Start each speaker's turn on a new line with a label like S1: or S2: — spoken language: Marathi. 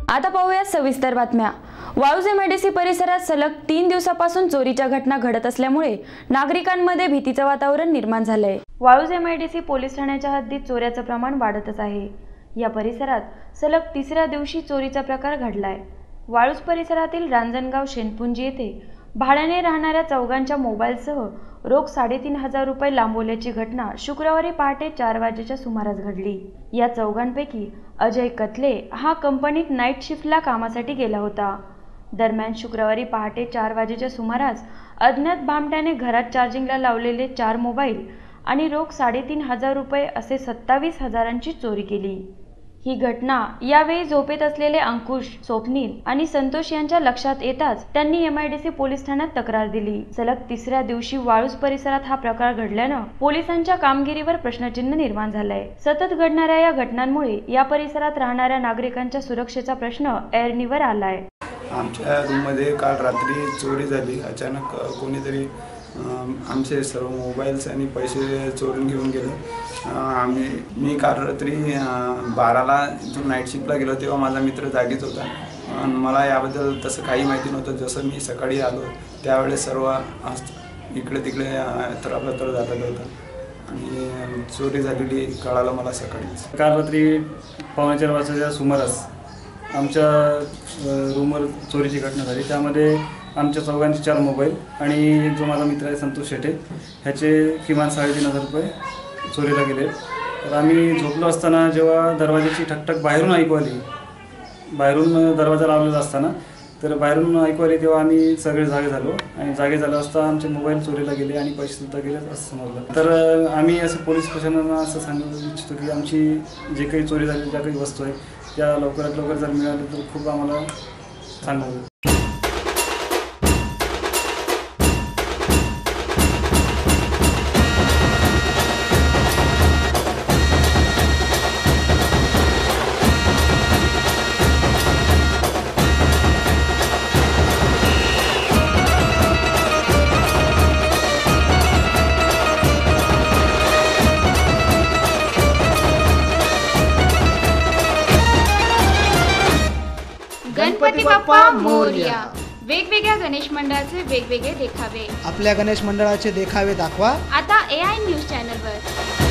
S1: आता पाहूया सविस्तर बातम्या। वाळूज MIDC परिसरात सलग 3 दिवसापासून चोरीच्या घटना घडत असल्यामुळे नागरिकांमध्ये भीतीचे वातावरण निर्माण झाले आहे। वाळूज MIDC पोलीस ठाण्याच्या हद्दीत चोऱ्याचे प्रमाण वाढतच आहे। या परिसरात सलग तिसऱ्या दिवशी चोरीचा प्रकार घडलाय। वाळूज परिसरातील रांजणगाव शेनपुंजी येथे भाड्याने राहणाऱ्या चौघांच्या मोबाईलसह रोख 3,500 रुपये लांबवल्याची घटना शुक्रवारी पहाटे 4 वाजेच्या सुमारास घडली। या चौघांपैकी अजय कथले हा कंपनीत नाईट शिफ्टला कामासाठी गेला होता। दरम्यान शुक्रवारी पहाटे 4 वाजेच्या सुमारास अज्ञात भामट्याने घरात चार्जिंगला लावलेले 4 मोबाईल आणि रोख 3,500 रुपये असे 27,000ची चोरी केली। ही घटना यावेळी झोपेत असलेले अंकुश, स्वप्नील आणि संतोष यांच्या लक्षात येताच त्यांनी MIDC पोलीस ठाण्यात तक्रार दिली। सलग तिसऱ्या दिवशी वाळूज परिसरात हा प्रकार घडल्याने पोलिसांच्या कामगिरीवर प्रश्नचिन्ह निर्माण झालंय। सतत घडणाऱ्या या घटनांमुळे या परिसरात राहणाऱ्या नागरिकांच्या सुरक्षेचा प्रश्न ऐरणीवर आलाय।
S2: आमच्या रूममध्ये काल रात्री चोरी झाली। अचानक कोणीतरी आमचे सर्व मोबाईल्स आणि पैसे चोरून घेऊन गेले। मी काल रात्री 12ला जो नाईट शिफ्टला गेलो तेव्हा माझा मित्र जागीच होता। मला याबद्दल तसं काही माहिती नव्हतं। जसं मी सकाळी आलो त्यावेळेस सर्व इकडे तिकडे तराफतर झालेलं होतं आणि चोरी झालेली कळालं मला सकाळीच।
S3: काल रात्री 4:15 वाजताच्या सुमारास आमच्या रूमवर चोरीची घटना झाली। त्यामध्ये आमच्या चौघांचे 4 मोबाईल आणि जो माझा मित्र आहे संतोष शेटे ह्याचे किमान 3,500 रुपये चोरीला गेले। तर आम्ही झोपलो असताना जेव्हा दरवाजाची ठकठक बाहेरून ऐकू आली, बाहेरून दरवाजा लावलेला असताना तर बाहेरून ऐकू आली तेव्हा आम्ही सगळे जागे झालो आणि जागे झालो असता आमचे मोबाईल चोरीला गेले आणि पैसेसुद्धा गेले असं समजलं। तर आम्ही असं पोलीस प्रशासनाला असं सांगू इच्छितो की आमची जे काही चोरी झाली ज्या काही वस्तू आहेत त्या लवकरात लवकर जर मिळाल्या तर खूप आम्हाला सांगावं।
S4: गणपती बाप्पा मोरया। वेगवेगळ्या गणेश मंडळाचे वेगवेगळे देखावे।
S5: आपल्या गणेश मंडळाचे देखावे दाखवा
S4: आता AI न्यूज चॅनलवर।